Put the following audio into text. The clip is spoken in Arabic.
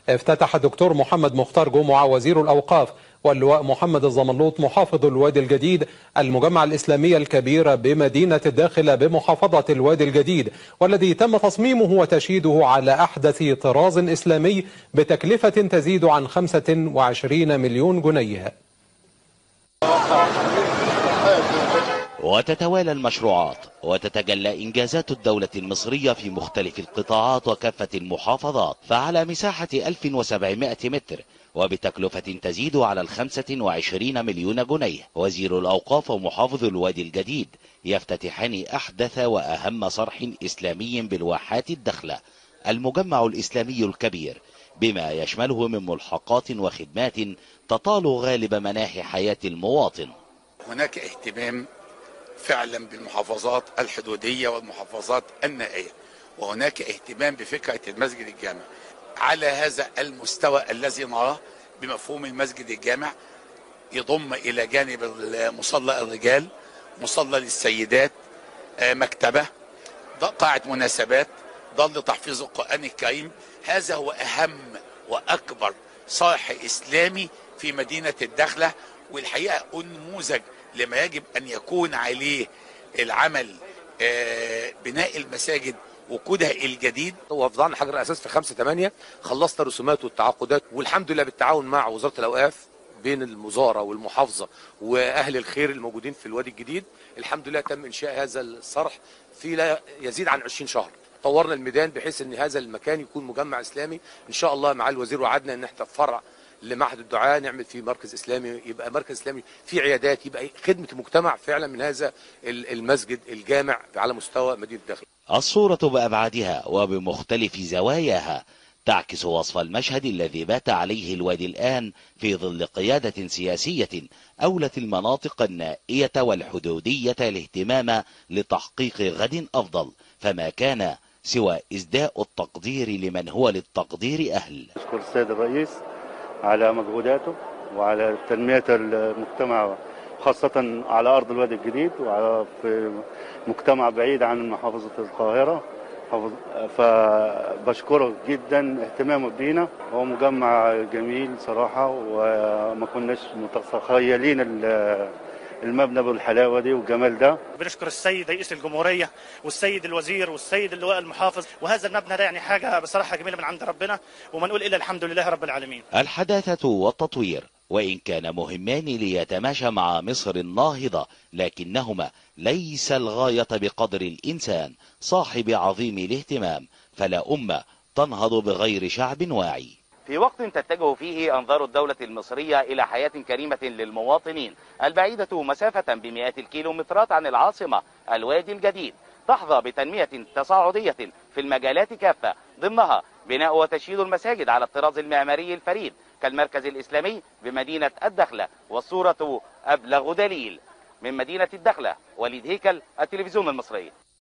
افتتح الدكتور محمد مختار جمعة وزير الأوقاف واللواء محمد الزملوط محافظ الوادي الجديد المجمع الإسلامي الكبير بمدينة الداخلة بمحافظة الوادي الجديد، والذي تم تصميمه وتشييده على أحدث طراز إسلامي بتكلفة تزيد عن 25 مليون جنيه. وتتوالى المشروعات وتتجلى إنجازات الدولة المصرية في مختلف القطاعات وكافة المحافظات، فعلى مساحة 1700 متر وبتكلفة تزيد على 25 مليون جنيه، وزير الأوقاف ومحافظ الوادي الجديد يفتتحان أحدث وأهم صرح إسلامي بالواحات الداخلة، المجمع الإسلامي الكبير، بما يشمله من ملحقات وخدمات تطال غالب مناحي حياة المواطن. هناك اهتمام فعلا بالمحافظات الحدودية والمحافظات النائية، وهناك اهتمام بفكرة المسجد الجامع على هذا المستوى الذي نراه بمفهوم المسجد الجامع، يضم إلى جانب مصلى الرجال مصلى للسيدات، مكتبة، قاعة مناسبات، ضل تحفيظ القرآن الكريم. هذا هو أهم وأكبر صرح إسلامي في مدينة الداخلة، والحقيقة نموذج لما يجب أن يكون عليه العمل، بناء المساجد وكودها الجديد. وضعنا حجر الأساس في 5/8، خلصنا الرسومات والتعاقدات، والحمد لله بالتعاون مع وزارة الأوقاف بين الوزارة والمحافظة وأهل الخير الموجودين في الوادي الجديد. الحمد لله تم إنشاء هذا الصرح في لا يزيد عن 20 شهر. طورنا الميدان بحيث أن هذا المكان يكون مجمع إسلامي إن شاء الله. مع الوزير وعدنا أن احنا فرع لمعهد الدعاء نعمل فيه مركز إسلامي، يبقى مركز إسلامي فيه عيادات، يبقى خدمة المجتمع فعلا من هذا المسجد الجامع على مستوى مدينة الداخلة. الصورة بأبعادها وبمختلف زواياها تعكس وصف المشهد الذي بات عليه الوادي الآن في ظل قيادة سياسية أولت المناطق النائية والحدودية الاهتمام لتحقيق غد أفضل، فما كان سوى إسداء التقدير لمن هو للتقدير أهل. أشكر السيد الرئيس على مجهوداته وعلى تنمية المجتمع، خاصة على أرض الوادي الجديد وعلى في مجتمع بعيد عن محافظة القاهرة. فبشكره جدا اهتمامه بينا. هو مجمع جميل صراحة، وما كناش متخيلين المبنى بالحلاوه دي والجمال ده. بنشكر السيد رئيس الجمهوريه والسيد الوزير والسيد اللواء المحافظ، وهذا المبنى ده يعني حاجه بصراحه جميله من عند ربنا، وما نقول الا الحمد لله رب العالمين. الحداثه والتطوير وان كان مهمان ليتماشى مع مصر الناهضه، لكنهما ليس الغايه بقدر الانسان صاحب عظيم الاهتمام، فلا امه تنهض بغير شعب واعي. في وقت تتجه فيه أنظار الدولة المصرية إلى حياة كريمة للمواطنين البعيدة مسافة بمئات الكيلومترات عن العاصمة الوادي الجديد، تحظى بتنمية تصاعدية في المجالات كافة، ضمنها بناء وتشييد المساجد على الطراز المعماري الفريد كالمركز الإسلامي بمدينة الداخلة، والصورة أبلغ دليل. من مدينة الداخلة، وليد هيكل، التلفزيون المصري.